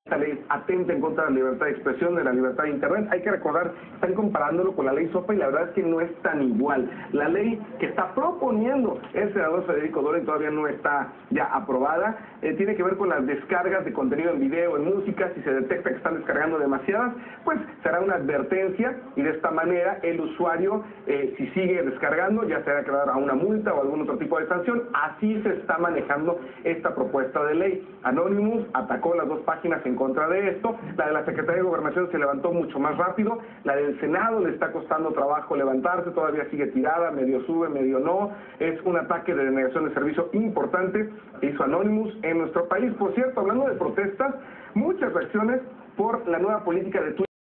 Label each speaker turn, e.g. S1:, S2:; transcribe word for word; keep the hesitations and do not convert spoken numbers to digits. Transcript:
S1: Esta ley atenta en contra de la libertad de expresión, de la libertad de internet. Hay que recordar, están comparándolo con la ley SOPA y la verdad es que no es tan igual. La ley que está proponiendo el senador Federico Dolen todavía no está ya aprobada. Eh, tiene que ver con las descargas de contenido en video, en música. Si se detecta que están descargando demasiadas, pues será una advertencia y de esta manera el usuario, eh, si sigue descargando, ya será que dar a una multa o algún otro tipo de sanción. Así se está manejando esta propuesta de ley. Anonymous atacó las dos páginas en contra de esto. La de la Secretaría de Gobernación se levantó mucho más rápido. La del Senado le está costando trabajo levantarse, todavía sigue tirada, medio sube, medio no. Es un ataque de denegación de servicio importante que hizo Anonymous en nuestro país. Por cierto, hablando de protestas, muchas reacciones por la nueva política de Twitter.